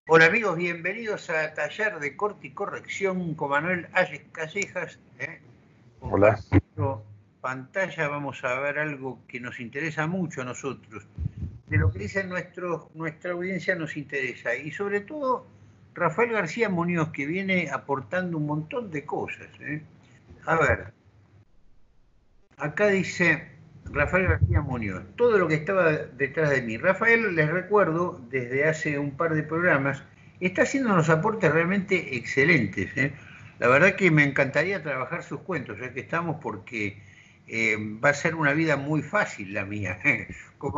Hola amigos, bienvenidos a Taller de Corte y Corrección con Manuel Ayes Callejas. Hola. Compartiendo pantalla vamos a ver algo que nos interesa mucho a nosotros. De lo que dicen nuestra audiencia nos interesa. Y sobre todo Rafael García Muñoz, que viene aportando un montón de cosas. A ver, acá dice Rafael García Muñoz, todo lo que estaba detrás de mí. Rafael, les recuerdo, desde hace un par de programas, está haciendo unos aportes realmente excelentes. La verdad que me encantaría trabajar sus cuentos, ya que estamos, porque va a ser una vida muy fácil la mía, como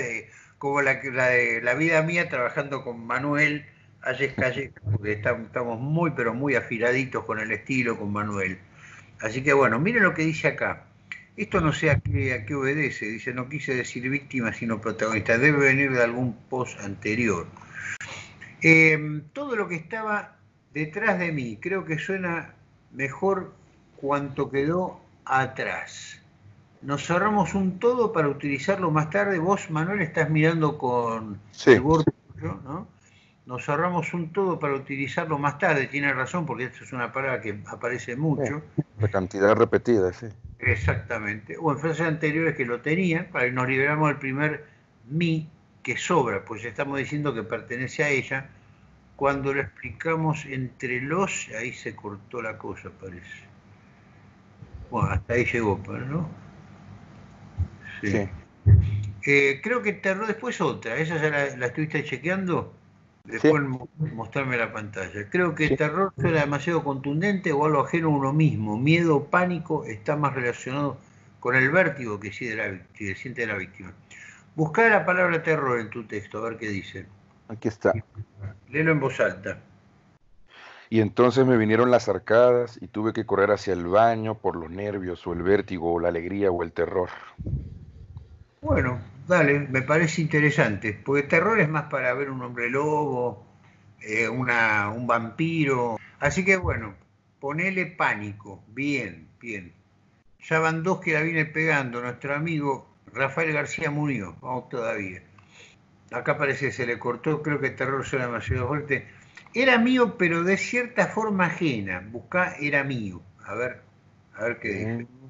la vida mía trabajando con Manuel Ayes Callejas, porque estamos muy, pero muy afiladitos con el estilo, con Manuel. Así que bueno, miren lo que dice acá. Esto no sé a qué obedece. Dice, no quise decir víctima, sino protagonista. Debe venir de algún post anterior. Todo lo que estaba detrás de mí, creo que suena mejor cuanto quedó atrás. Nos cerramos un todo para utilizarlo más tarde. Vos, Manuel, estás mirando con el Sí, borde tuyo, ¿no? Nos ahorramos un todo para utilizarlo más tarde, tiene razón, porque esto es una palabra que aparece sí, mucho. la cantidad repetida, sí. Exactamente. O en frases anteriores que lo tenían, para que nos liberamos del primer mí que sobra, pues estamos diciendo que pertenece a ella. Cuando lo explicamos entre los, ahí se cortó la cosa, parece. Bueno, hasta ahí llegó, pero no. Sí. Sí, Creo que tardó después otra, esa ya la estuviste chequeando, sí, después mostrarme la pantalla. Creo que sí. terror suena demasiado contundente o algo ajeno a uno mismo. Miedo, pánico, está más relacionado con el vértigo que siente la víctima. Buscá la palabra terror en tu texto, a ver qué dice. Aquí está. Léelo en voz alta. Y entonces me vinieron las arcadas y tuve que correr hacia el baño por los nervios o el vértigo o la alegría o el terror. Bueno, dale, me parece interesante, porque terror es más para ver un hombre lobo, un vampiro. Así que bueno, ponele pánico. Bien, bien. Ya van dos que la viene pegando nuestro amigo Rafael García Muñoz. Vamos todavía. Acá parece que se le cortó, creo que terror suena demasiado fuerte. Era mío, pero de cierta forma ajena. Buscá era mío. A ver qué dice. Mm,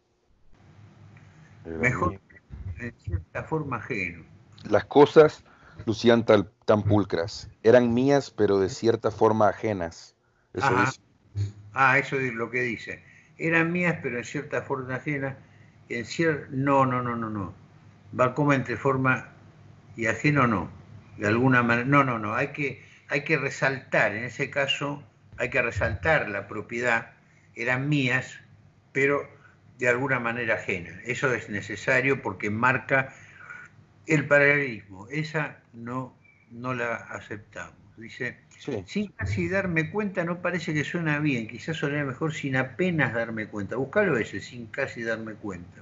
era Mejor mío. en cierta forma ajeno. Las cosas lucían tan pulcras. Eran mías, pero de cierta forma ajenas. Eso Ajá. dice. Ah, eso es lo que dice. Eran mías, pero en cierta forma ajena. No, no, no, no, no. Va como entre forma y ajeno no. De alguna manera. No, no, no. Hay que resaltar, en ese caso, hay que resaltar la propiedad. Eran mías, pero de alguna manera ajena. Eso es necesario porque marca el paralelismo. Esa no la aceptamos. Dice, Sí. sin casi darme cuenta, no parece que suena bien. Quizás sonaría mejor sin apenas darme cuenta. Buscalo ese, sin casi darme cuenta.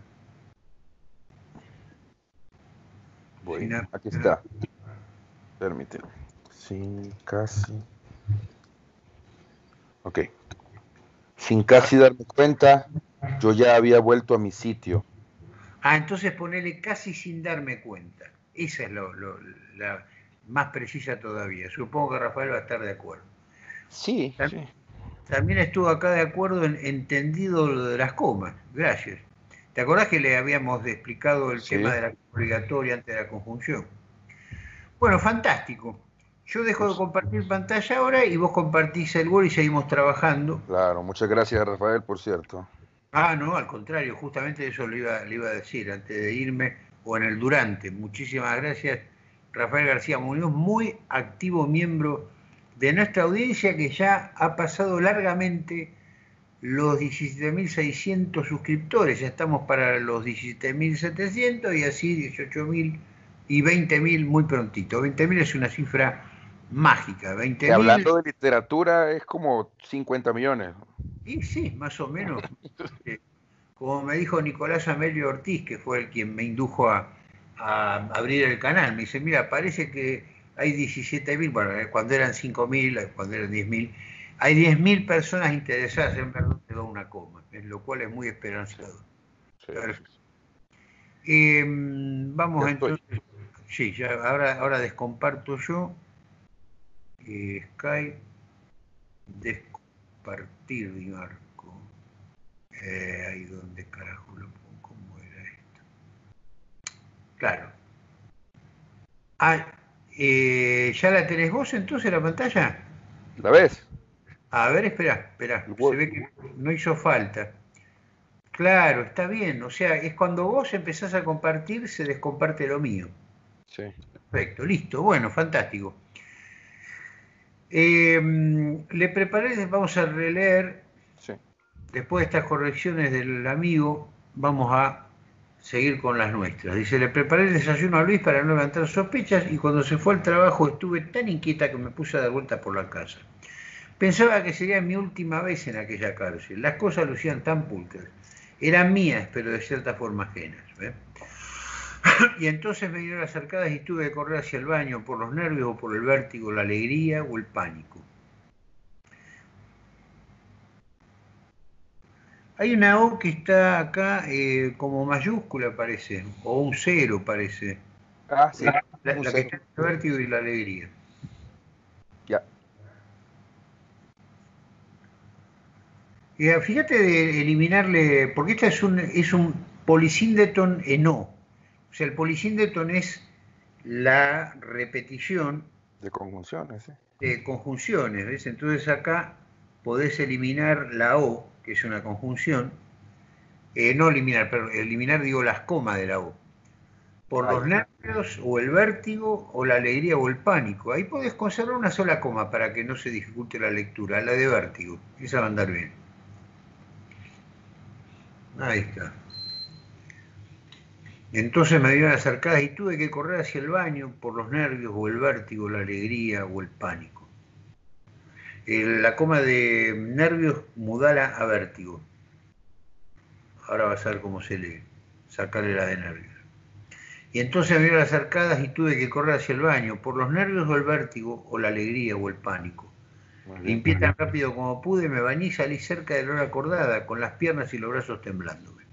Voy. Sin Aquí apenas. está. Permíteme. Sí, casi. Ok. Sin Ah, casi darme cuenta, yo ya había vuelto a mi sitio. entonces ponele casi sin darme cuenta. Esa es la más precisa todavía. Supongo que Rafael va a estar de acuerdo. Sí, sí. También estuvo acá de acuerdo en entendido lo de las comas. Gracias. ¿Te acordás que le habíamos explicado el tema Sí, de la obligatoria antes de la conjunción? Bueno, fantástico. Yo dejo de much- compartir pantalla ahora y vos compartís el Word y seguimos trabajando. claro, muchas gracias, Rafael, por cierto. Ah, no, al contrario, justamente eso le iba a decir antes de irme o en el durante. Muchísimas gracias, Rafael García Muñoz, muy activo miembro de nuestra audiencia que ya ha pasado largamente los 17.600 suscriptores. Ya estamos para los 17.700 y así 18.000 y 20.000 muy prontito. 20.000 es una cifra mágica. Que 20.000, hablando de literatura es como 50 millones. y sí, más o menos. Como me dijo Nicolás Amelio Ortiz, que fue el quien me indujo a abrir el canal, me dice, mira, parece que hay 17.000, bueno, cuando eran 5.000, cuando eran 10.000, hay 10.000 personas interesadas en ver dónde va una coma, lo cual es muy Sí, esperanzador. sí, sí, sí. Ya Vamos estoy. entonces, sí, ya ahora descomparto yo Skype, compartir mi marco. Ahí donde carajo lo pongo, ¿cómo era esto? Claro. ¿Ya la tenés vos entonces la pantalla? ¿La ves? A ver, espera, se ve que no hizo falta. Claro, está bien, o sea, es cuando vos empezás a compartir, se descomparte lo mío. Sí. Perfecto, listo, bueno, fantástico. Le preparé, vamos a releer, Sí. después de estas correcciones del amigo, vamos a seguir con las nuestras. Dice, le preparé el desayuno a Luis para no levantar sospechas y cuando se fue al trabajo estuve tan inquieta que me puse a dar vueltas por la casa. Pensaba que sería mi última vez en aquella cárcel. Las cosas lucían tan pulcras. Eran mías, pero de cierta forma ajenas. ¿Ve? Y entonces me dieron las arcadas y tuve que correr hacia el baño por los nervios o por el vértigo, la alegría o el pánico. Hay una O que está acá como mayúscula, parece, o un cero, parece. Ah, sí, La un que cero. está en el vértigo y la alegría. Ya. Fíjate de eliminarle, porque esta es un polisíndeton en O. O sea, el polisíndeton es la repetición De conjunciones, sí. de conjunciones, ¿ves? Entonces acá podés eliminar la O, que es una conjunción, no eliminar, pero eliminar digo las comas de la O, por Ah, los ya. nervios o el vértigo o la alegría o el pánico. Ahí podés conservar una sola coma para que no se dificulte la lectura, la de vértigo, esa va a andar bien. Ahí está. Entonces me dieron las arcadas y tuve que correr hacia el baño por los nervios o el vértigo, la alegría o el pánico. La coma de nervios mudala a vértigo. Ahora vas a ver cómo se lee. Sacarle la de nervios. Y entonces me dieron las arcadas y tuve que correr hacia el baño por los nervios o el vértigo o la alegría o el pánico. Muy bien. Limpié tan rápido como pude, me bañé y salí cerca de la hora acordada, con las piernas y los brazos temblándome.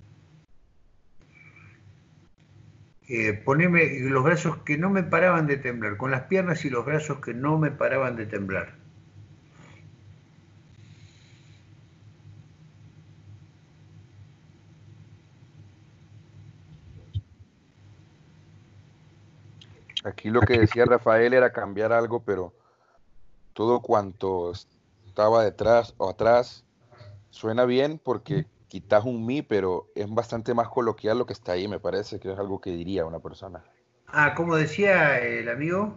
Poneme los brazos que no me paraban de temblar, con las piernas y los brazos que no me paraban de temblar. Aquí lo que decía Rafael era cambiar algo, pero todo cuanto estaba detrás o atrás suena bien porque quitas un mi, pero es bastante más coloquial lo que está ahí, me parece que es algo que diría una persona. Como decía el amigo.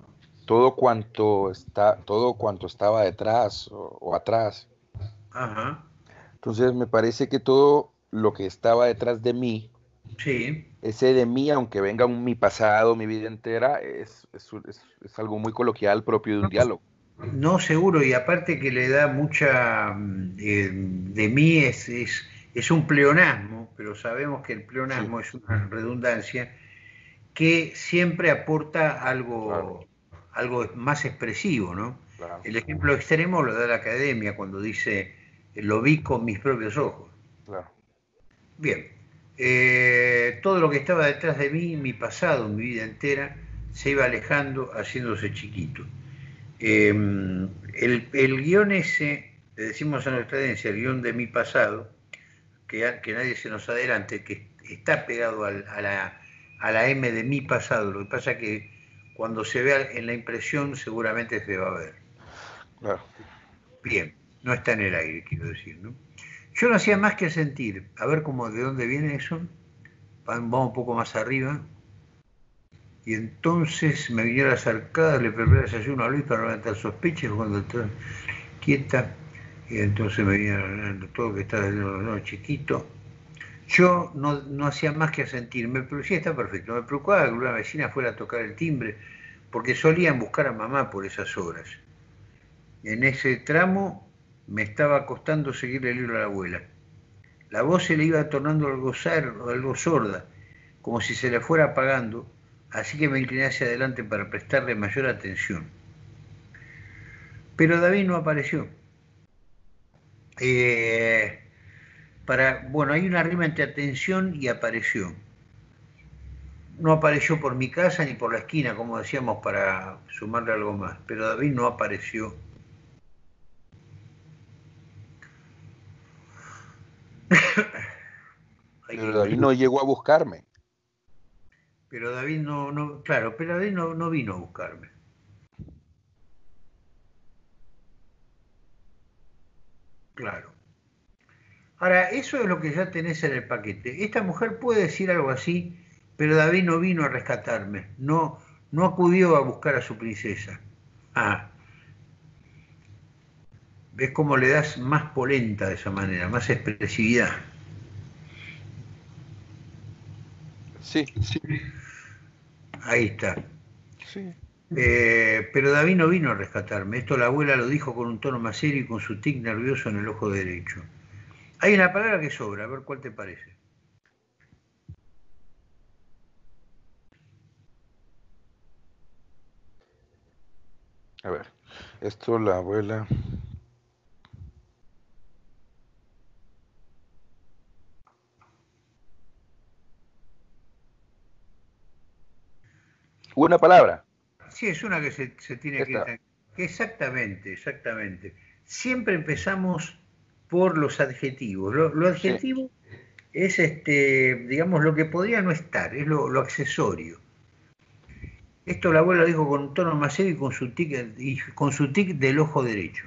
Todo cuanto estaba detrás o atrás. Ajá, Entonces me parece que todo lo que estaba detrás de mí, sí. ese de mí, aunque venga mi pasado, mi vida entera, es algo muy coloquial propio de un diálogo. No, seguro, y aparte que le da mucha, de mí es un pleonasmo, pero sabemos que el Sí, pleonasmo es una redundancia que siempre aporta claro, algo más expresivo, ¿no? claro, El ejemplo extremo lo da la academia cuando dice, lo vi con mis propios ojos. claro. Bien, todo lo que estaba detrás de mí, mi pasado, mi vida entera, se iba alejando, haciéndose chiquito. El guión ese, le decimos a nuestra audiencia, el guión de mi pasado, que nadie se nos adelante, que está pegado a la M de mi pasado. Lo que pasa es que cuando se vea en la impresión seguramente se va a ver. Claro. Bien, no está en el aire, quiero decir, ¿no? Yo no hacía más que sentir, a ver cómo de dónde viene eso, vamos un poco más arriba, y entonces me vinieron las arcadas, le preparé el desayuno a Luis para no levantar sospechas cuando estaba quieta, y entonces me vinieron hablando todo que estaba chiquito. Yo no hacía más que sentirme, pero sí está perfecto, me preocupaba que una vecina fuera a tocar el timbre, porque solían buscar a mamá por esas horas. En ese tramo me estaba costando seguirle el libro a la abuela. La voz se le iba tornando algo sorda, como si se le fuera apagando, así que me incliné hacia adelante para prestarle mayor atención. Pero David no apareció. Eh, bueno, hay una rima entre atención y apareció. no apareció por mi casa ni por la esquina, como decíamos, para sumarle algo más. Pero David no apareció. Pero David no llegó a buscarme. Pero David claro, pero David no vino a buscarme. Claro. Ahora, eso es lo que ya tenés en el paquete. Esta mujer puede decir algo así, pero David no vino a rescatarme. No acudió a buscar a su princesa. Ah, ves cómo le das más polenta de esa manera, más expresividad. Sí. Ahí está. Sí. Pero David no vino a rescatarme. Esto la abuela lo dijo con un tono más serio y con su tic nervioso en el ojo derecho. Hay una palabra que sobra, a ver cuál te parece. A ver, esto la abuela... Una palabra. Sí, es una que se tiene Esta. que... Exactamente. Siempre empezamos por los adjetivos. Lo Sí. adjetivo es, digamos, lo que podría no estar, es lo accesorio. Esto la abuela dijo con un tono más serio y con su tic del ojo derecho.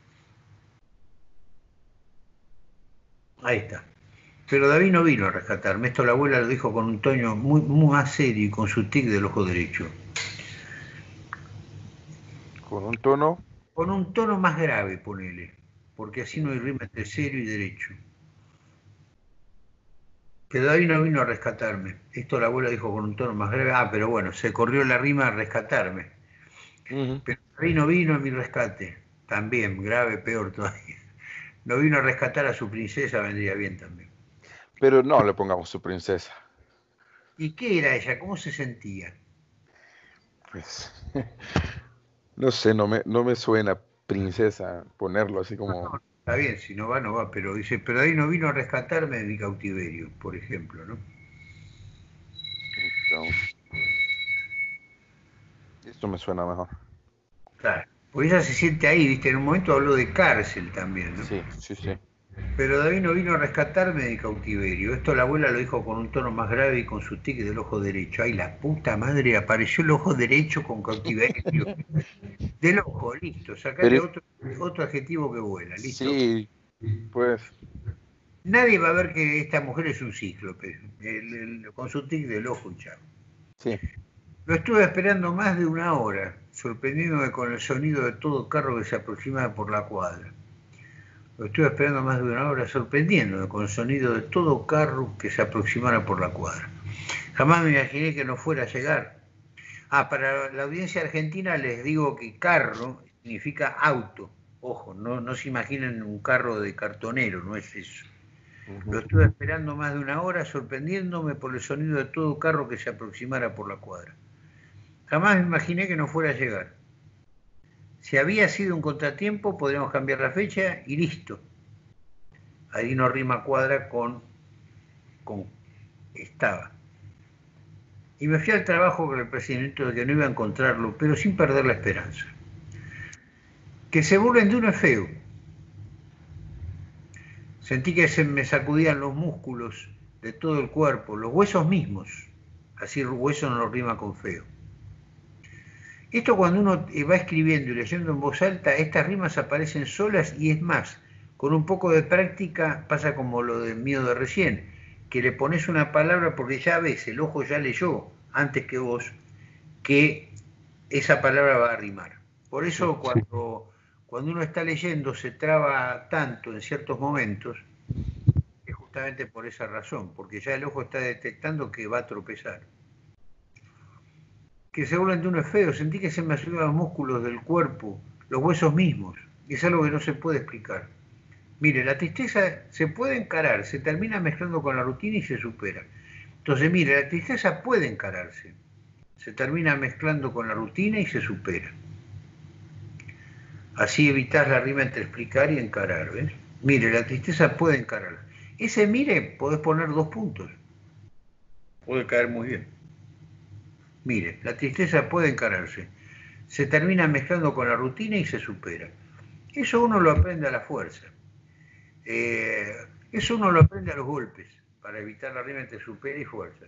Ahí está. Pero David no vino a rescatarme. Esto la abuela lo dijo con un tono muy más serio y con su tic del ojo derecho. Con un tono. Con un tono más grave, ponele. Porque así no hay rima entre serio y derecho. Que David no vino a rescatarme. Esto la abuela dijo con un tono más grave. Ah, pero bueno, se corrió la rima a rescatarme. Pero David no vino a mi rescate. También, grave, peor todavía. No vino a rescatar a su princesa, vendría bien también. Pero no le pongamos su princesa. ¿Y qué era ella? ¿Cómo se sentía? Pues, no sé, no me suena princesa ponerlo así como... Está bien, si no va, no va. Pero dice, pero David no vino a rescatarme de mi cautiverio, por ejemplo, ¿no? Esto me suena mejor. Claro. Pues ella se siente ahí, ¿viste? En un momento habló de cárcel también, ¿no? Sí, sí, sí. Pero David no vino a rescatarme de cautiverio. Esto la abuela lo dijo con un tono más grave y con su tic del ojo derecho. Ay, la puta madre, apareció el ojo derecho con cautiverio. Del ojo, listo. Sacale Pero otro adjetivo que vuela, listo. sí, pues Nadie va a ver que esta mujer es un cíclope, con su tic del ojo hinchado. sí. Lo estuve esperando más de una hora, sorprendiéndome con el sonido de todo carro que se aproximaba por la cuadra. Lo estuve esperando más de una hora, sorprendiéndome con el sonido de todo carro que se aproximara por la cuadra. Jamás me imaginé que no fuera a llegar. Ah, para la audiencia argentina les digo que carro significa auto. Ojo, no se imaginen un carro de cartonero, no es eso. Lo estuve esperando más de una hora, sorprendiéndome por el sonido de todo carro que se aproximara por la cuadra. Jamás me imaginé que no fuera a llegar. Si había sido un contratiempo, podríamos cambiar la fecha y listo. Ahí no rima cuadra con estaba. Y me fui al trabajo con el presentimiento de que no iba a encontrarlo, pero sin perder la esperanza. Que se burlen de uno es feo. Sentí que se me sacudían los músculos de todo el cuerpo, los huesos mismos. Así hueso no lo rima con feo. Esto cuando uno va escribiendo y leyendo en voz alta, estas rimas aparecen solas y es más, con un poco de práctica pasa como lo del miedo de recién, que le pones una palabra porque ya ves, el ojo ya leyó antes que vos, que esa palabra va a rimar. Por eso cuando uno está leyendo se traba tanto en ciertos momentos, es justamente por esa razón, porque ya el ojo está detectando que va a tropezar. Que se burlen de uno es feo, sentí que se me subían los músculos del cuerpo, los huesos mismos, y es algo que no se puede explicar. Mire, la tristeza se puede encarar, se termina mezclando con la rutina y se supera. Entonces, mire, la tristeza puede encararse, se termina mezclando con la rutina y se supera. Así evitás la rima entre explicar y encarar, ¿ves? Mire, la tristeza puede encarar. Ese mire, podés poner 2 puntos. Puede caer muy bien. Mire, la tristeza puede encararse, se termina mezclando con la rutina y se supera. Eso uno lo aprende a la fuerza. Eso uno lo aprende a los golpes, para evitar la rima entre supera y fuerza.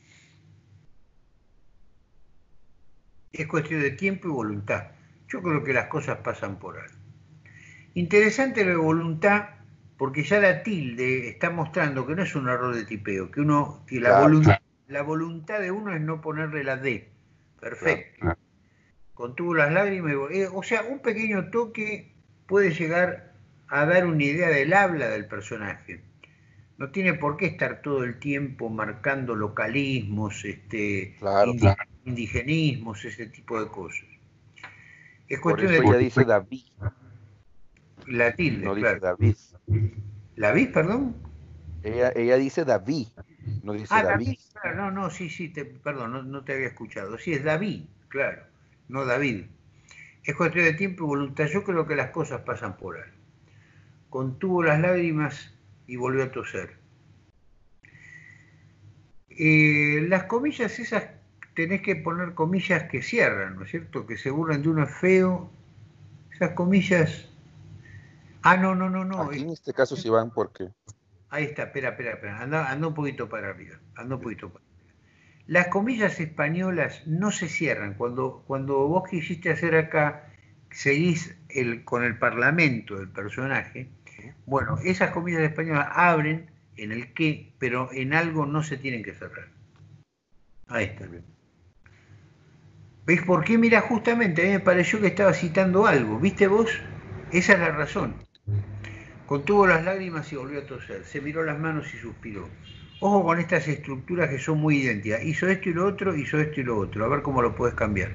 Es cuestión de tiempo y voluntad. Yo creo que las cosas pasan por algo. Interesante lo de voluntad, porque ya la tilde está mostrando que no es un error de tipeo, que la voluntad de uno es no ponerle la D. Perfecto. Claro. Contuvo las lágrimas, o sea, un pequeño toque puede llegar a dar una idea del habla del personaje. No tiene por qué estar todo el tiempo marcando localismos, indigenismos, ese tipo de cosas. Es cuestión por eso ella dice David. La tilde, no claro. Dice David. ¿La vi, perdón? Ella dice David, no dice David. Claro, no, sí, perdón, no te había escuchado. Sí, es David, claro, no David. Es cuestión de tiempo y voluntad. Yo creo que las cosas pasan por algo. Contuvo las lágrimas y volvió a toser. Las comillas esas tenés que poner comillas que cierran, ¿no es cierto? Que se burlan de uno es feo. Esas comillas... No. Aquí en este caso sí van porque... Ahí está, espera. Anda un poquito para arriba. Las comillas españolas no se cierran. Cuando vos quisiste hacer acá, seguís con el parlamento del personaje. Bueno, esas comillas españolas abren en el qué, pero en algo no se tienen que cerrar. Ahí está. ¿Ves por qué? Mira, justamente a mí me pareció que estaba citando algo. ¿Viste vos? Esa es la razón. Contuvo las lágrimas y volvió a toser. Se miró las manos y suspiró. Ojo con estas estructuras que son muy idénticas. Hizo esto y lo otro, hizo esto y lo otro. A ver cómo lo puedes cambiar.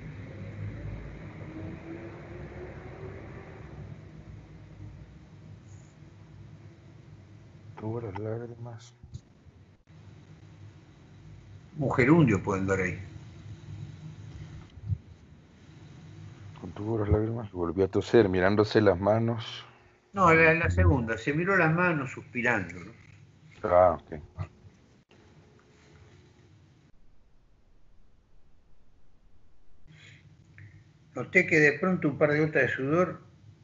Tuvo las lágrimas. Un gerundio pueden dar ahí. Contuvo las lágrimas y volvió a toser, mirándose las manos. No, la segunda. Se miró las manos suspirando, ¿no? Ah, ok. Noté que de pronto un par de gotas de sudor.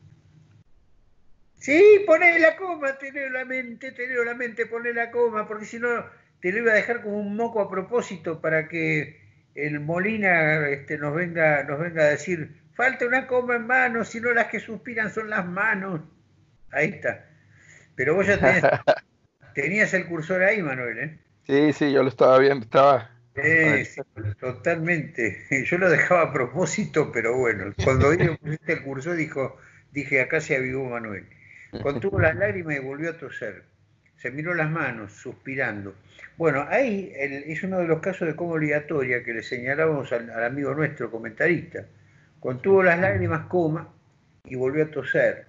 Sí, poné la coma, tenelo la mente, poné la coma, porque si no te lo iba a dejar como un moco a propósito para que el Molina nos venga a decir, falta una coma en manos, si no las que suspiran son las manos. Ahí está. Pero vos ya tenías el cursor ahí, Manuel, ¿eh? Sí, yo lo estaba viendo, Sí, totalmente. Yo lo dejaba a propósito, pero bueno, cuando pusiste el cursor dije, acá se avivó Manuel. Contuvo las lágrimas y volvió a toser. Se miró las manos, suspirando. Bueno, ahí es uno de los casos de coma obligatoria que le señalábamos al amigo nuestro comentarista. Contuvo las lágrimas, coma, y volvió a toser.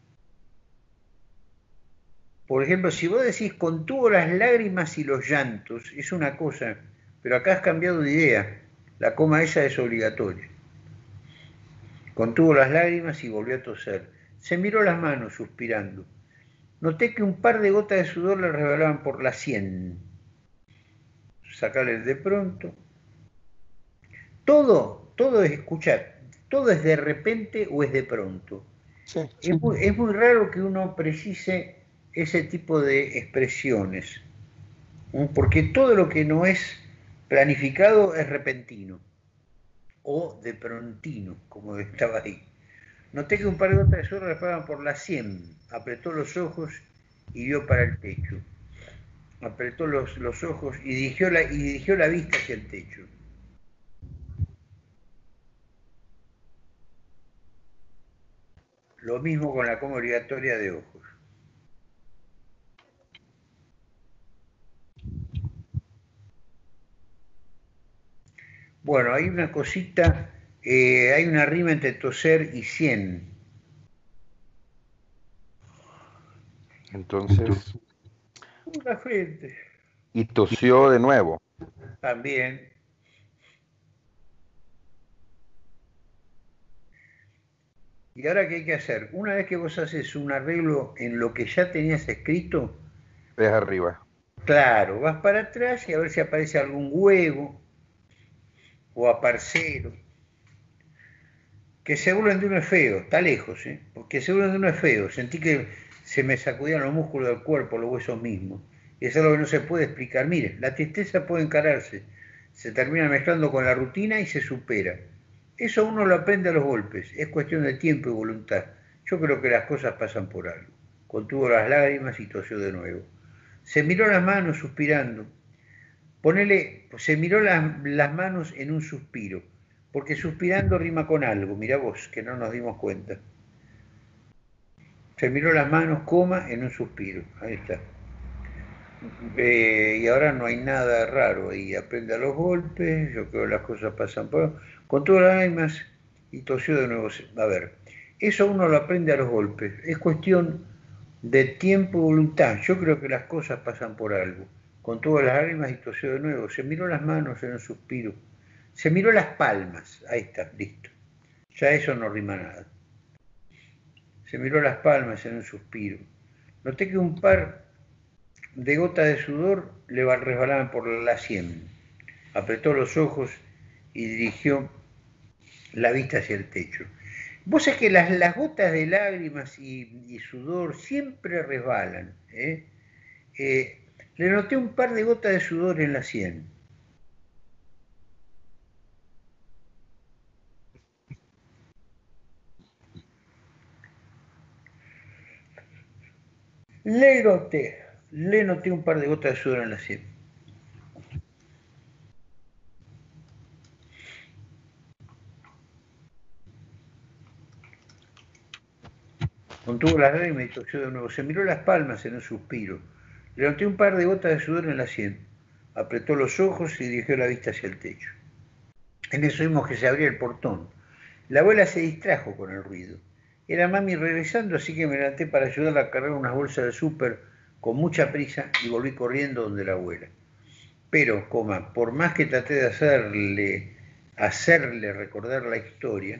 Por ejemplo, si vos decís contuvo las lágrimas y los llantos, es una cosa, pero acá has cambiado de idea. La coma esa es obligatoria. Contuvo las lágrimas y volvió a toser. Se miró las manos, suspirando. Noté que un par de gotas de sudor le resbalaban por la sien. Sacarle de pronto. Todo es, escuchar, todo es de repente o es de pronto. Sí. Es muy raro que uno precise ese tipo de expresiones, porque todo lo que no es planificado es repentino o de prontino, como estaba ahí. Noté que un par de gotas de sudor resbalaban por la sien. Apretó los ojos y vio para el techo. Apretó los ojos y dirigió la vista hacia el techo. Lo mismo con la coma obligatoria de ojos. Bueno, hay una cosita, hay una rima entre toser y sien. Entonces... La frente. Y tosió de nuevo. También. ¿Y ahora qué hay que hacer? Una vez que vos haces un arreglo en lo que ya tenías escrito... Ves arriba. Claro, vas para atrás y a ver si aparece algún huevo. o a parceros. Que se burlen de uno es feo, está lejos, ¿eh? Porque se burlen de uno es feo. Sentí que se me sacudían los músculos del cuerpo, los huesos mismos. Y es algo que no se puede explicar. Mire, la tristeza puede encararse, se termina mezclando con la rutina y se supera. Eso uno lo aprende a los golpes, es cuestión de tiempo y voluntad. Yo creo que las cosas pasan por algo. Contuvo las lágrimas y tosió de nuevo. Se miró las manos suspirando. Se miró las manos en un suspiro, porque suspirando rima con algo, mirá vos, que no nos dimos cuenta. Se miró las manos, coma, en un suspiro, ahí está. Y ahora no hay nada raro ahí, aprende a los golpes, yo creo que las cosas pasan por... Con todas las lágrimas y tosió de nuevo. A ver, eso uno lo aprende a los golpes, es cuestión de tiempo y voluntad, yo creo que las cosas pasan por algo. Con todas las lágrimas y tosió de nuevo, se miró las manos en un suspiro, se miró las palmas, ahí está, listo. Ya eso no rima nada. Se miró las palmas en un suspiro. Noté que un par de gotas de sudor le resbalaban por la sien. Apretó los ojos y dirigió la vista hacia el techo. Vos sabés que las gotas de lágrimas y sudor siempre resbalan. Le noté un par de gotas de sudor en la sien. Le noté un par de gotas de sudor en la sien. Contuvo las lágrimas y tosió de nuevo. Se miró las palmas en un suspiro. Le noté un par de gotas de sudor en la sien. Apretó los ojos y dirigió la vista hacia el techo. En eso vimos que se abría el portón. La abuela se distrajo con el ruido. Era mami regresando, así que me levanté para ayudarla a cargar unas bolsas de súper con mucha prisa y volví corriendo donde la abuela. Pero, por más que traté de hacerle recordar la historia,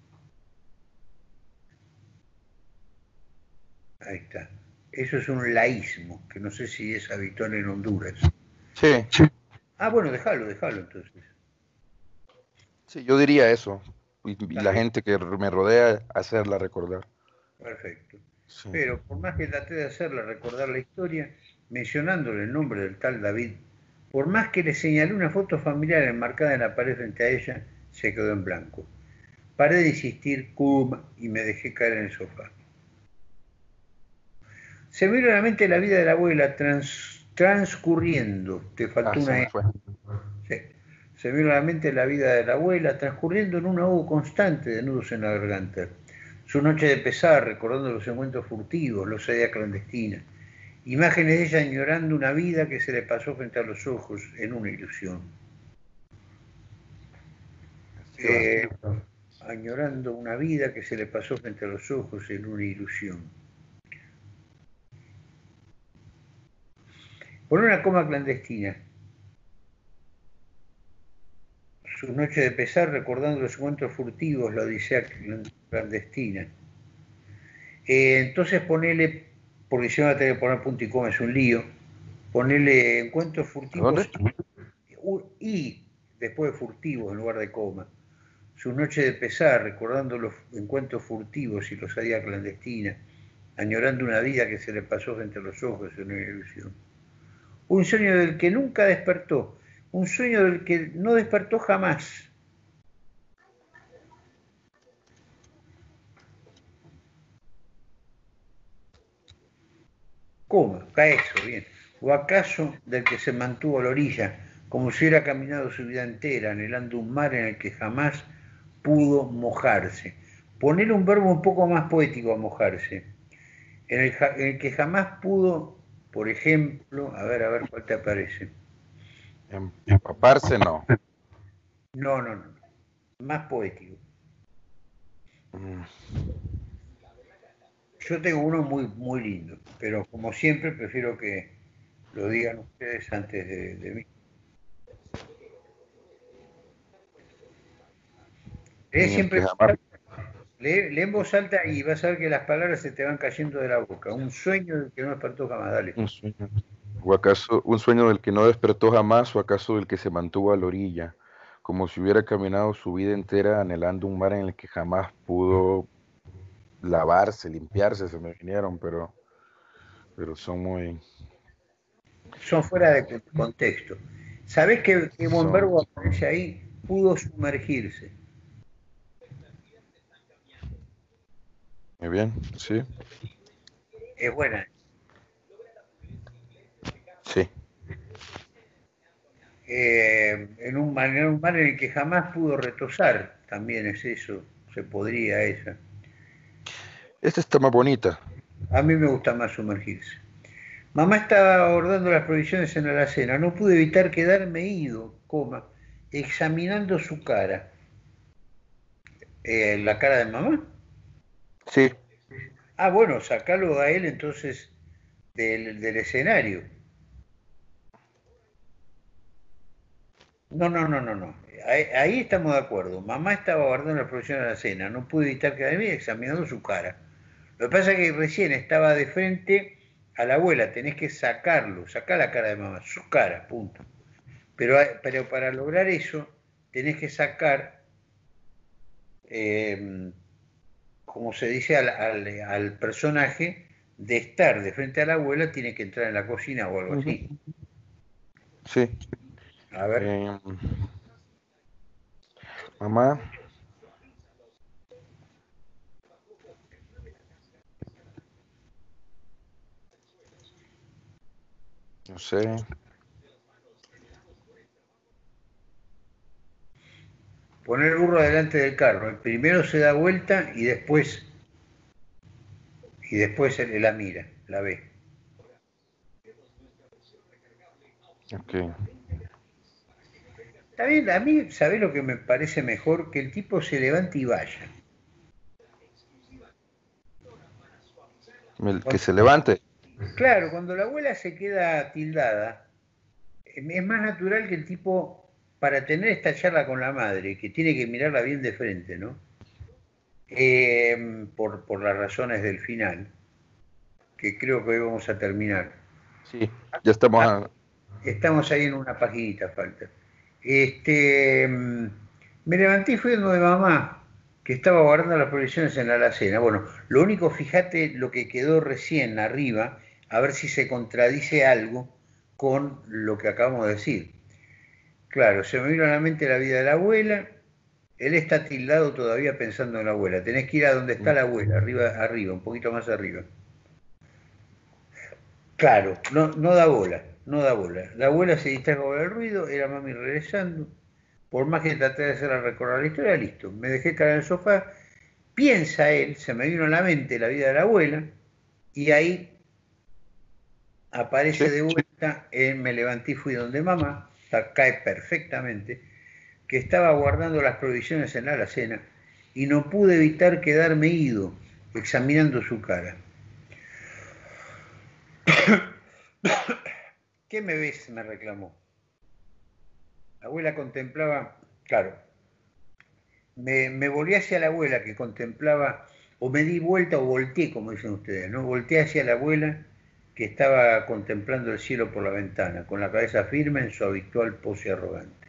ahí está. Eso es un laísmo, que no sé si es habitual en Honduras. Sí. Ah, bueno, déjalo entonces. Sí, yo diría eso. Y la gente que me rodea, hacerla recordar. Perfecto. Sí. Pero por más que traté de hacerla recordar la historia, mencionándole el nombre del tal David, por más que le señalé una foto familiar enmarcada en la pared frente a ella, se quedó en blanco. Paré de insistir, y me dejé caer en el sofá. Se me vino a la mente la vida de la abuela transcurriendo. Te faltó una E. Sí. Se me vino a la mente la vida de la abuela transcurriendo en un ahogo constante de nudos en la garganta. Su noche de pesar, recordando los encuentros furtivos, los ideas clandestinas. Imágenes de ella añorando una vida que se le pasó frente a los ojos en una ilusión. Añorando una vida que se le pasó frente a los ojos en una ilusión. Por una coma clandestina. Su noche de pesar, recordando los encuentros furtivos, la odisea clandestina. Entonces ponele, porque si no va a tener que poner punto y coma, es un lío, ponele encuentros furtivos y después de furtivos en lugar de coma. Su noche de pesar, recordando los encuentros furtivos y los días clandestina, añorando una vida que se le pasó frente a los ojos en una ilusión. Un sueño del que nunca despertó, un sueño del que no despertó jamás. ¿Cómo? Eso, bien. ¿O acaso del que se mantuvo a la orilla, como si hubiera caminado su vida entera, anhelando un mar en el que jamás pudo mojarse? Poner un verbo un poco más poético a mojarse. En el que jamás pudo, por ejemplo, a ver cuál te aparece. Empaparse, no. No. Más poético. Yo tengo uno muy lindo, pero como siempre prefiero que lo digan ustedes antes de mí. Lee en voz alta y vas a ver que las palabras se te van cayendo de la boca. Un sueño del que no despertó jamás, dale. Un sueño. ¿O acaso un sueño del que no despertó jamás o acaso del que se mantuvo a la orilla, como si hubiera caminado su vida entera anhelando un mar en el que jamás pudo lavarse, limpiarse, se me vinieron, pero son muy, Son fuera de contexto. ¿Sabés qué buen son, verbo aparece ahí? Pudo sumergirse. muy bien, sí, Es buena. sí. En un mar en el que jamás pudo retosar, también es eso, se podría esa. Esta está más bonita. A mí me gusta más sumergirse. Mamá estaba abordando las provisiones en la alacena. No pude evitar quedarme ido, coma, examinando su cara. ¿La cara de mamá? Sí, Ah, bueno, sacalo a él entonces del escenario. No, no, no, no, no. Ahí estamos de acuerdo. Mamá estaba guardando la provisión de la cena. No pude evitar quedarme examinando su cara. Lo que pasa es que recién estaba de frente a la abuela. Tenés que sacarlo, sacar la cara de mamá, su cara, punto. Pero para lograr eso, tenés que sacar, como se dice, al personaje de estar de frente a la abuela, tiene que entrar en la cocina o algo ujú, así. sí. A ver. Em, mamá, no sé, Poner el burro delante del carro. El primero se da vuelta y después la mira, la ve. ok. Está bien, a mí, ¿sabés lo que me parece mejor? Que el tipo se levante y vaya. Que se levante. Claro, cuando la abuela se queda tildada, es más natural que el tipo, para tener esta charla con la madre, que tiene que mirarla bien de frente, ¿no? Por las razones del final, que creo que hoy vamos a terminar. Sí, ya estamos Ah, a... estamos ahí en una paginita, falta. Este, mm, Me levanté y fui donde mamá, que estaba guardando las provisiones en la alacena. Bueno, lo único, fíjate lo que quedó recién arriba, a ver si se contradice algo con lo que acabamos de decir. Claro, se me vino a la mente la vida de la abuela. Él está tildado todavía pensando en la abuela. Tenés que ir a donde está la abuela, arriba, arriba, un poquito más arriba. Claro, no, no da bola, no da bola. La abuela se distrajo con el ruido, era mami regresando. Por más que traté de hacerla recordar la historia, listo. Me dejé caer en el sofá. Piensa él, se me vino a la mente la vida de la abuela, y ahí Sí, aparece de vuelta, me levanté y fui donde mamá, cae perfectamente, que estaba guardando las provisiones en la alacena, y no pude evitar quedarme ido, examinando su cara. ¿Qué me ves? Me reclamó. La abuela contemplaba, claro, me volví hacia la abuela que contemplaba, o me di vuelta o volteé, como dicen ustedes, ¿no? Volteé hacia la abuela que estaba contemplando el cielo por la ventana, con la cabeza firme en su habitual pose arrogante.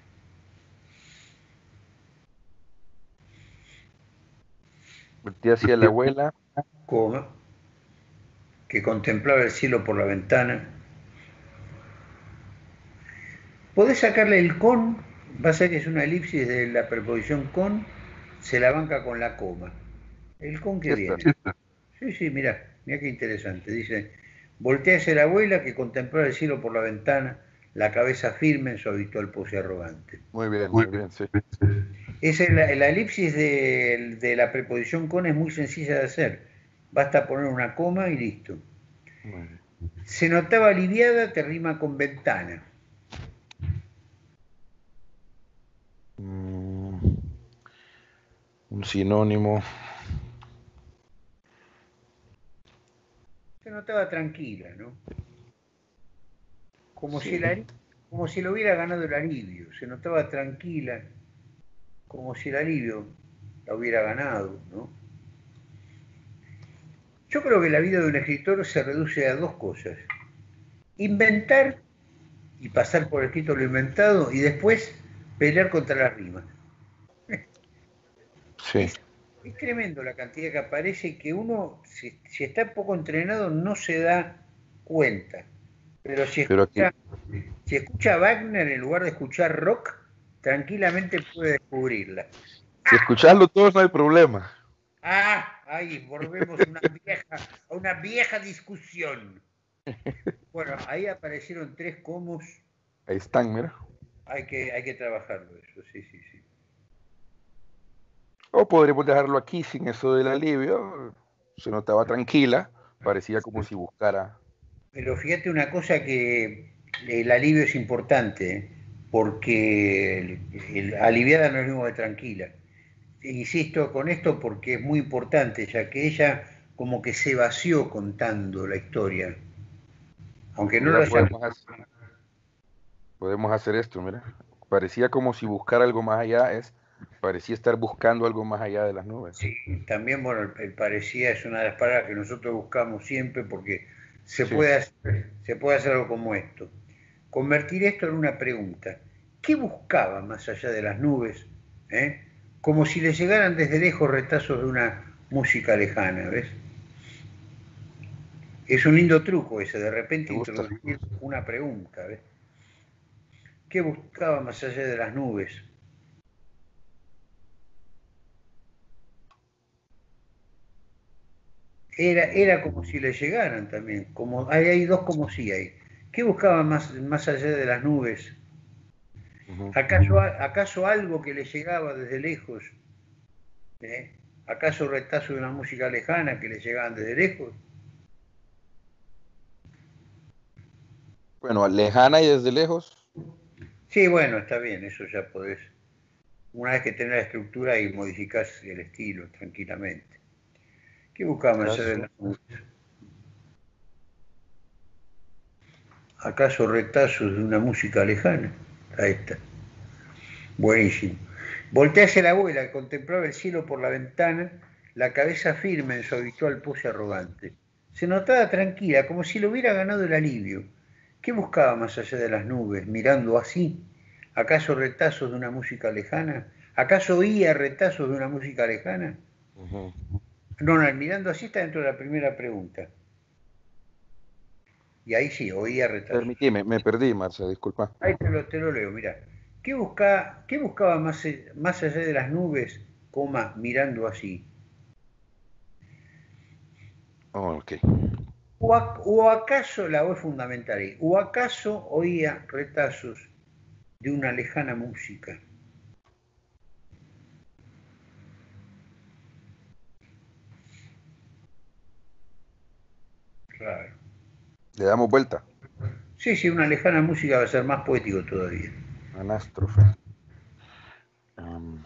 volteé hacia la abuela. Coma, que contemplaba el cielo por la ventana. Podés sacarle el con, va a ser que es una elipsis de la preposición con, se la banca con la coma. ¿El con qué Esta. viene? Sí, sí, mirá qué interesante. Dice, voltea hacia la abuela que contemplaba el cielo por la ventana, la cabeza firme en su habitual pose arrogante. Muy bien, sí. Esa es la elipsis de la preposición con, es muy sencilla de hacer. Basta poner una coma y listo. Muy bien. Se notaba aliviada, te rima con ventana. Mm, un sinónimo. Se notaba tranquila, ¿no? Como si, Sí. como si lo hubiera ganado el alivio. Se notaba tranquila, como si el alivio la hubiera ganado, ¿no? Yo creo que la vida de un escritor se reduce a dos cosas. Inventar y pasar por escrito lo inventado y después pelear contra las rimas. Sí. Es tremendo la cantidad que aparece que uno, si está poco entrenado, no se da cuenta. Pero Pero aquí, si escucha Wagner en lugar de escuchar rock, tranquilamente puede descubrirla. si escuchas los dos no hay problema. Ahí volvemos a una vieja discusión. Bueno, ahí aparecieron tres comos. Ahí están, mira. Hay que trabajarlo eso, sí, sí, sí. O podríamos dejarlo aquí sin eso del alivio. Se notaba tranquila, parecía como si buscara. Pero fíjate una cosa que el alivio es importante, porque aliviada no es lo mismo que tranquila. Insisto con esto porque es muy importante, ya que ella como que se vació contando la historia, aunque no lo Mira, haya... podemos hacer esto, mira. Parecía como si buscara algo más allá, parecía estar buscando algo más allá de las nubes. Sí, también, bueno, el parecía es una de las palabras que nosotros buscamos siempre porque Sí. se puede hacer algo como esto. Convertir esto en una pregunta. ¿Qué buscaba más allá de las nubes? ¿Eh? Como si le llegaran desde lejos retazos de una música lejana, ¿ves? Es un lindo truco ese, de repente Me gusta. introducir una pregunta, ¿ves? ¿Qué buscaba más allá de las nubes? Era como si le llegaran también, como hay dos como sí hay. ¿Qué buscaba más allá de las nubes? ¿Acaso algo que le llegaba desde lejos? ¿Eh? ¿Acaso retazo de una música lejana que le llegaban desde lejos? Bueno, lejana y desde lejos. Sí, bueno, está bien, eso ya podés. Una vez que tenés la estructura y modificás el estilo tranquilamente. ¿Qué buscaba más allá de ¿Acaso? las nubes? ¿Acaso retazos de una música lejana? Ahí está. Buenísimo. Volteé hacia la abuela, que contemplaba el cielo por la ventana, la cabeza firme en su habitual pose arrogante. Se notaba tranquila, como si le hubiera ganado el alivio. ¿Qué buscaba más allá de las nubes, mirando así? ¿Acaso retazos de una música lejana? ¿Acaso oía retazos de una música lejana? Ujú. Ronald, mirando así está dentro de la primera pregunta. Y ahí sí, oía retazos. Permitime, me perdí, Marcia, disculpa. Ahí te lo leo, mira. Qué buscaba más allá de las nubes, coma, mirando así? Oh, ok. O acaso, la O es fundamental ahí, o acaso oía retazos de una lejana música. Claro. Le damos vuelta. Sí, sí, una lejana música va a ser más poético todavía. Anástrofe. Um,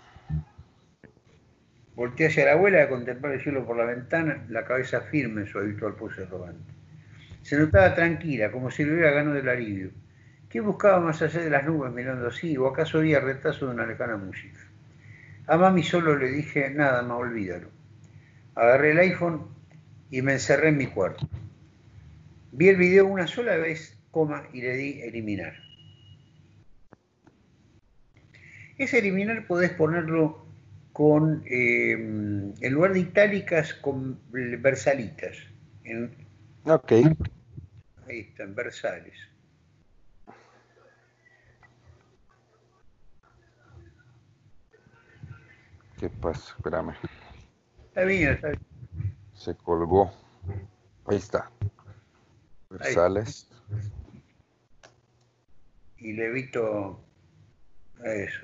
Volteé hacia la abuela a contemplar el cielo por la ventana, la cabeza firme en su habitual pose arrogante. Se notaba tranquila, como si le hubiera ganado el alivio. ¿Qué buscaba más allá de las nubes mirando así? ¿O acaso oía retazos de una lejana música? A mami solo le dije, nada más, olvídalo. Agarré el iPhone y me encerré en mi cuarto. Vi el video una sola vez, coma, y le di eliminar. Ese eliminar podés ponerlo con, en lugar de itálicas, con versalitas. ok. Ahí están, versales. ¿Qué pasa? Espérame. Está bien, está bien. Se colgó. Ahí está. Ahí está. Versales. Y le evito eso.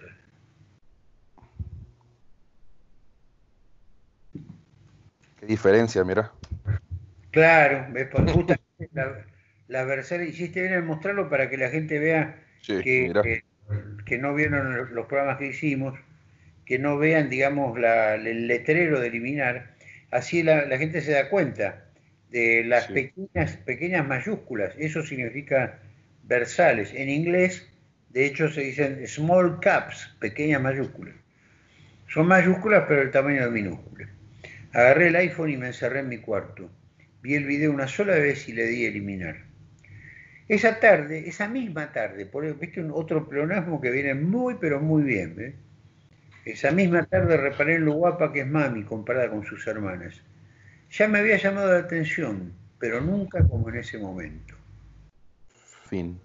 Qué diferencia, mira. Claro, justamente la versales, hiciste bien en mostrarlo para que la gente vea Sí, que, mira. que no vieron los programas que hicimos, que no vean, digamos, el letrero de eliminar, así la gente se da cuenta de las Sí. pequeñas mayúsculas, eso significa versales. En inglés, de hecho, se dicen small caps, pequeñas mayúsculas. Son mayúsculas, pero el tamaño de minúsculas. Agarré el iPhone y me encerré en mi cuarto. Vi el video una sola vez y le di eliminar. Esa tarde, esa misma tarde, viste otro pleonasmo que viene muy, pero muy bien, ¿eh? Esa misma tarde reparé en lo guapa que es mami comparada con sus hermanas. Ya me había llamado la atención, pero nunca como en ese momento. Fin.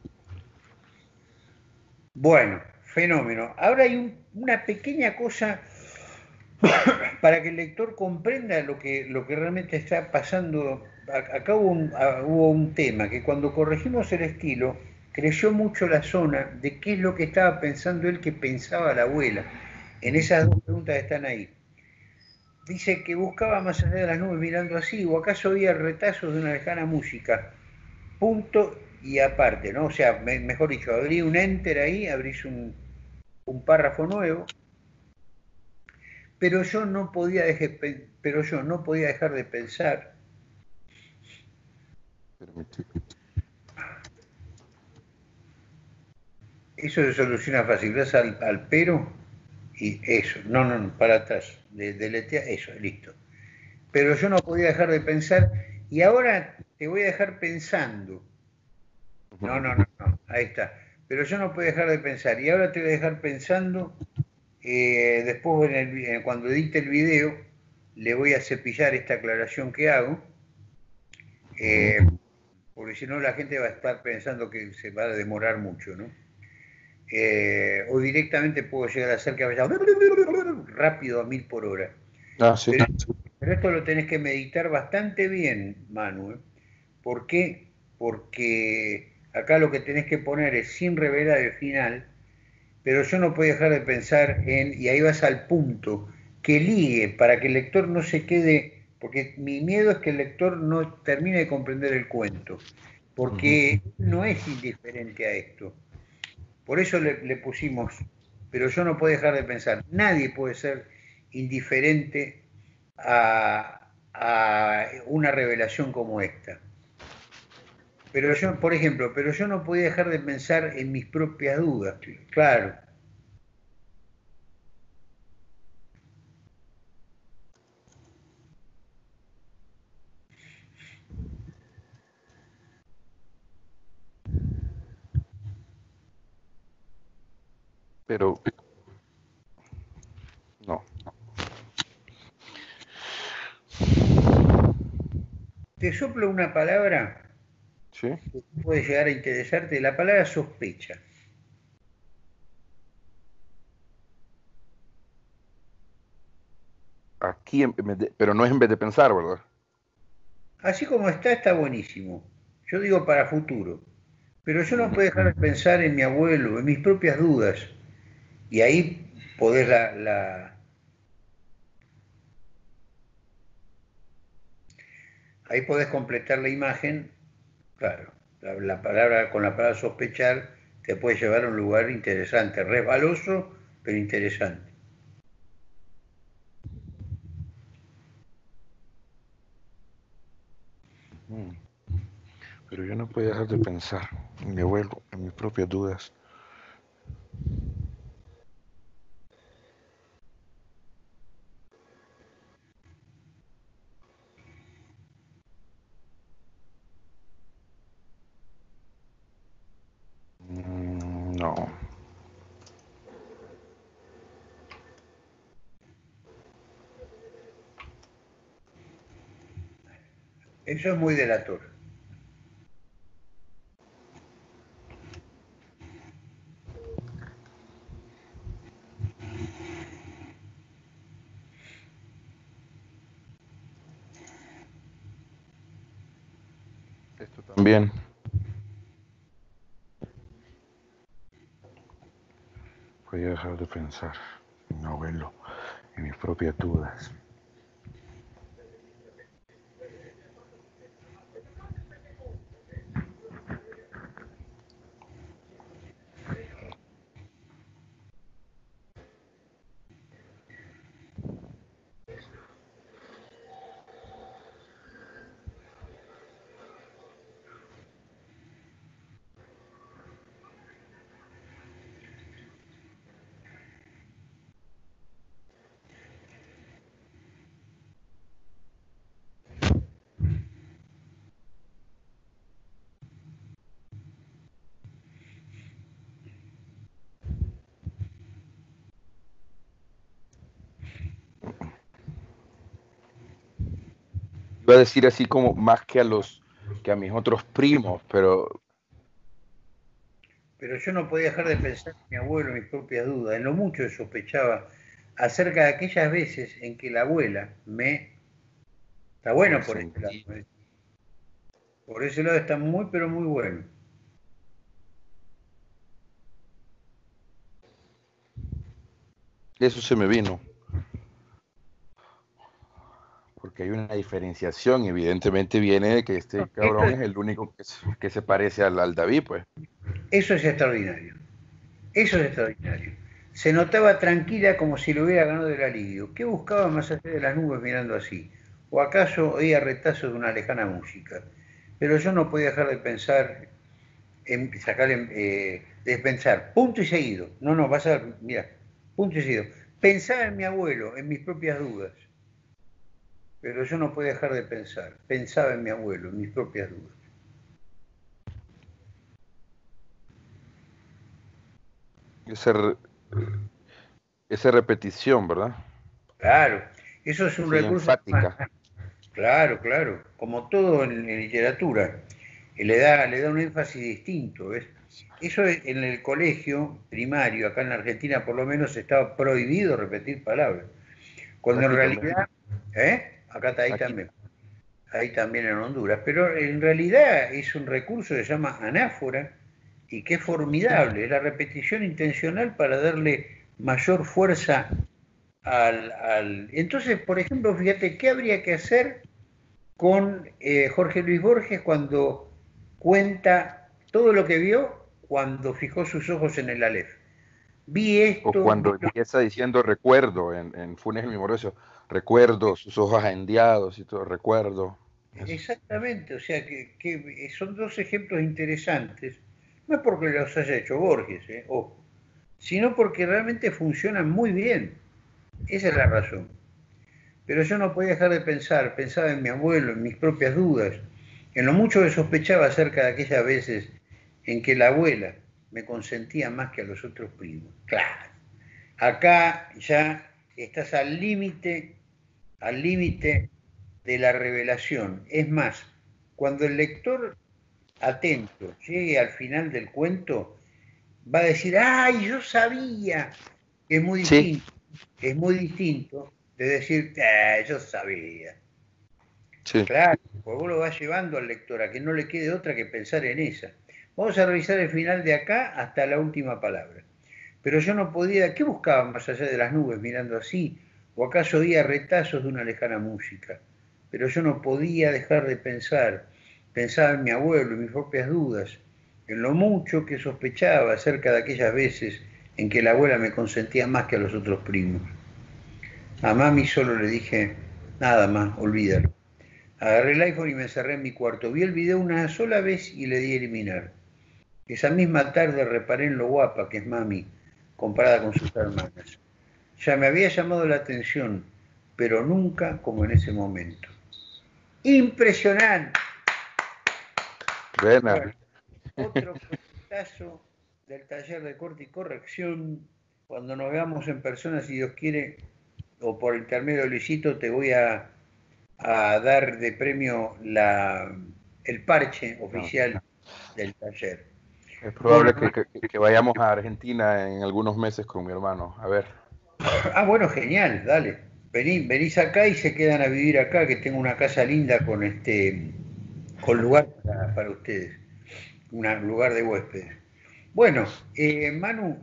Bueno, fenómeno. Ahora hay una pequeña cosa para que el lector comprenda lo que realmente está pasando. Acá hubo un tema que cuando corregimos el estilo, creció mucho la zona de qué es lo que estaba pensando él que pensaba la abuela. En esas dos preguntas que están ahí. Dice que buscaba más allá de las nubes mirando así, o acaso oía retazos de una lejana música. Punto y aparte, ¿no? O sea, mejor dicho, abrí un enter ahí, abrís un párrafo nuevo, pero yo no podía dejar de pensar. Eso se soluciona fácil, vas al pero y eso, no, para atrás, deletea eso, listo. Pero yo no podía dejar de pensar y ahora te voy a dejar pensando. No, ahí está. Pero yo no puedo dejar de pensar y ahora te voy a dejar pensando. Después, cuando edite el video, le voy a cepillar esta aclaración que hago, eh, porque si no la gente va a estar pensando que se va a demorar mucho, ¿no? O directamente puedo llegar a hacer que vaya rápido a 1000 por hora. Ah, sí. Pero esto lo tenés que meditar bastante bien, Manu. ¿Eh? ¿Por qué? Porque acá lo que tenés que poner es sin revelar el final, pero yo no puedo dejar de pensar en, y ahí vas al punto, que ligue para que el lector no se quede, porque mi miedo es que el lector no termine de comprender el cuento, porque no es indiferente a esto. Por eso le pusimos, pero yo no puedo dejar de pensar, nadie puede ser indiferente a una revelación como esta. Pero yo, por ejemplo, pero yo no podía dejar de pensar en mis propias dudas, claro. Pero no. Te soplo una palabra ¿Sí? que puede llegar a interesarte, la palabra sospecha. Aquí, pero no es en vez de pensar, ¿verdad? Así como está buenísimo. Yo digo para futuro. Pero yo no puedo dejar de pensar en mi abuelo, en mis propias dudas. Y ahí podés ahí podés completar la imagen. Claro, la palabra con la palabra sospechar te puede llevar a un lugar interesante, resbaloso, pero interesante. Pero yo no puedo dejar de pensar en mi abuelo, en mis propias dudas. No. Eso es muy delator. Esto también. Voy a dejar de pensar en mi abuelo, en mis propias dudas. Iba a decir así como más que a mis otros primos, Pero yo no podía dejar de pensar en mi abuelo, en mis propias dudas, en lo mucho que sospechaba acerca de aquellas veces en que la abuela me... Está bueno por ese lado, consentí. ¿eh? Por ese lado está muy, pero muy bueno. Eso se me vino, porque hay una diferenciación, evidentemente viene de que este Esto cabrón es el único que se parece al David, pues. eso es extraordinario. Eso es extraordinario. Se notaba tranquila como si lo hubiera ganado el alivio. ¿Qué buscaba más allá de las nubes mirando así? ¿O acaso oía retazos de una lejana música? Pero yo no podía dejar de pensar, de pensar, punto y seguido. No, no, vas a ver, mira, punto y seguido. Pensaba en mi abuelo, en mis propias dudas. Pero yo no podía dejar de pensar. Pensaba en mi abuelo, en mis propias dudas. Esa, esa repetición, ¿verdad? Claro, eso es un Sí, recurso. enfática. Claro, claro, como todo en literatura, le da un énfasis distinto, ¿ves? Eso en el colegio primario, acá en la Argentina por lo menos, estaba prohibido repetir palabras, cuando en Aquí también. realidad, ¿eh? Acá está Aquí. ahí también en Honduras, pero en realidad es un recurso que se llama anáfora y que es formidable, es la repetición intencional para darle mayor fuerza Entonces, por ejemplo, fíjate, ¿qué habría que hacer con Jorge Luis Borges cuando cuenta todo lo que vio cuando fijó sus ojos en el Aleph? Vi O esto, vi cuando empieza diciendo recuerdo en Funes el Memorioso, recuerdo, sus ojos ajendeados y todo, recuerdo. Eso. exactamente, o sea que son dos ejemplos interesantes, no es porque los haya hecho Borges, ojo, sino porque realmente funcionan muy bien, esa es la razón. Pero yo no podía dejar de pensar, pensaba en mi abuelo, en mis propias dudas, en lo mucho que sospechaba acerca de aquellas veces en que la abuela me consentía más que a los otros primos. Claro, acá ya estás al límite de la revelación. Es más, cuando el lector atento llegue al final del cuento, va a decir, ¡ay, yo sabía! Que Sí, es muy distinto de decir, yo sabía. sí. Claro, pues vos lo vas llevando al lector a que no le quede otra que pensar en esa. Vamos a revisar el final de acá hasta la última palabra. Pero yo no podía, ¿qué buscaba más allá de las nubes mirando así? ¿O acaso oía retazos de una lejana música? Pero yo no podía dejar de pensar. Pensaba en mi abuelo, en mis propias dudas, en lo mucho que sospechaba acerca de aquellas veces en que la abuela me consentía más que a los otros primos. A mami solo le dije, nada más, olvídalo. Agarré el iPhone y me encerré en mi cuarto. Vi el video una sola vez y le di a eliminar. Esa misma tarde reparé en lo guapa que es mami comparada con sus hermanas. Ya me había llamado la atención, pero nunca como en ese momento. Impresionante. Buena. Bueno, otro cuentazo del taller de corte y corrección. Cuando nos veamos en persona, si Dios quiere, o por intermedio de Luisito, te voy a dar de premio el parche No. oficial del taller. Es Bueno, probable que vayamos a Argentina en algunos meses con mi hermano. A ver. bueno, genial, dale. Venís acá y se quedan a vivir acá, que tengo una casa linda con lugar para ustedes, un lugar de huéspedes. Bueno, Manu,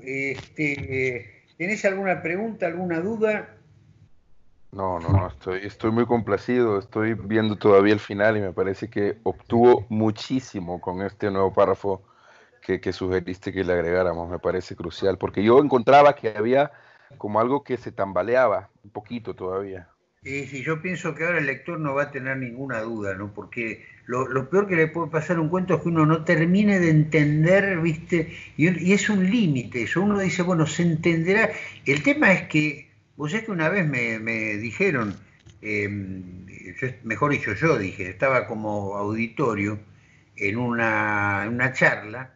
¿tenés alguna pregunta, alguna duda? No, no, no, estoy muy complacido. Estoy viendo todavía el final y me parece que obtuvo muchísimo con este nuevo párrafo que sugeriste que le agregáramos. Me parece crucial, porque yo encontraba que había como algo que se tambaleaba un poquito todavía. Sí, yo pienso que ahora el lector no va a tener ninguna duda, ¿no? Porque lo peor que le puede pasar a un cuento es que uno no termine de entender, ¿viste? Y es un límite eso. Uno dice, bueno, se entenderá. El tema es que, vos sabés que una vez me dijeron, mejor dicho, yo dije, estaba como auditorio en una charla.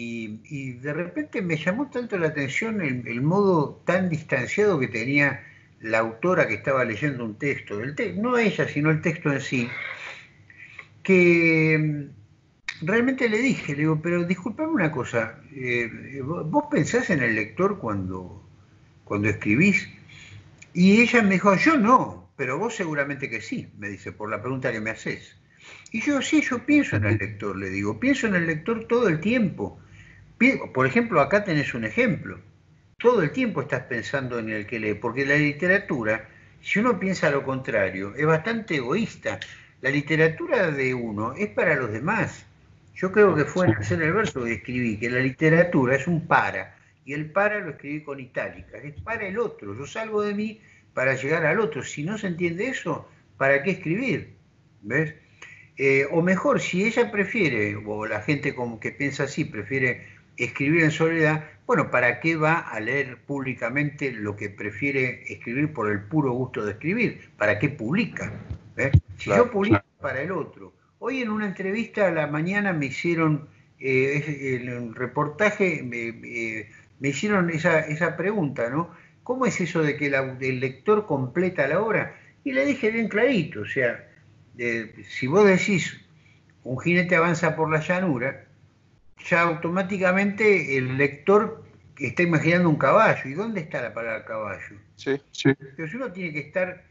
Y de repente me llamó tanto la atención el modo tan distanciado que tenía la autora que estaba leyendo un texto, no ella, sino el texto en sí, que realmente le dije, le digo, pero disculpame una cosa, ¿vos pensás en el lector cuando escribís? Y ella me dijo, yo no, pero vos seguramente que sí, me dice, por la pregunta que me haces. Y yo, sí, yo pienso en el lector, le digo, pienso en el lector todo el tiempo. Por ejemplo, acá tenés un ejemplo. Todo el tiempo estás pensando en el que lee, porque la literatura, si uno piensa lo contrario, es bastante egoísta. La literatura de uno es para los demás. Yo creo que fue en hacer el verso que escribí, que la literatura es un para, y el para lo escribí con itálicas, es para el otro. Yo salgo de mí para llegar al otro. Si no se entiende eso, ¿para qué escribir? ¿Ves? O mejor, si ella prefiere, o la gente como que piensa así, prefiere escribir en soledad, bueno, ¿para qué va a leer públicamente lo que prefiere escribir por el puro gusto de escribir? ¿Para qué publica? Si claro, yo publico para el otro. Hoy en una entrevista a la mañana me hicieron, en el reportaje, me hicieron esa pregunta, ¿no? ¿Cómo es eso de que el lector completa la obra? Y le dije bien clarito, o sea, si vos decís un jinete avanza por la llanura, ya automáticamente el lector está imaginando un caballo. ¿Y dónde está la palabra caballo? Sí, sí. Entonces uno tiene que estar,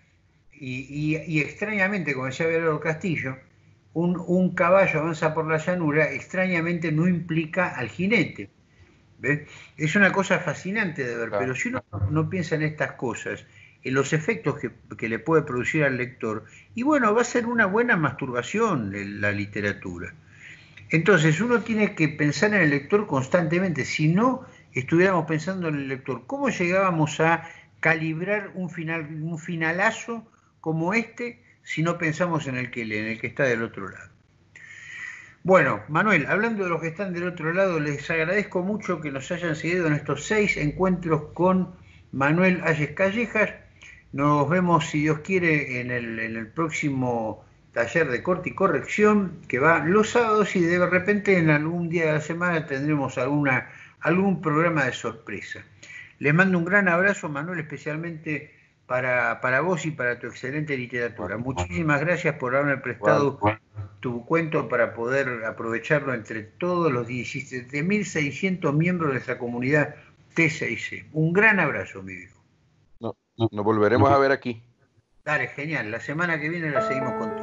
y extrañamente, como decía Abelardo Castillo, un caballo avanza por la llanura, extrañamente no implica al jinete. ¿Ves? Es una cosa fascinante de ver, claro. Pero si uno no piensa en estas cosas, en los efectos que le puede producir al lector, y bueno, va a ser una buena masturbación la literatura. Entonces uno tiene que pensar en el lector constantemente. Si no estuviéramos pensando en el lector, ¿cómo llegábamos a calibrar un finalazo como este si no pensamos en el que lee, en el que está del otro lado? Bueno, Manuel, hablando de los que están del otro lado, les agradezco mucho que nos hayan seguido en estos 6 encuentros con Manuel Ayes Callejas. Nos vemos, si Dios quiere, en el próximo taller de corte y corrección, que va los sábados, y de repente en algún día de la semana tendremos algún programa de sorpresa. Les mando un gran abrazo, Manuel, especialmente para vos y para tu excelente literatura. Muchísimas gracias por haberme prestado tu cuento para poder aprovecharlo entre todos los 17.600 miembros de nuestra comunidad T6C. Un gran abrazo, mi viejo. Nos volveremos a ver aquí. Dale, genial. La semana que viene la seguimos contando.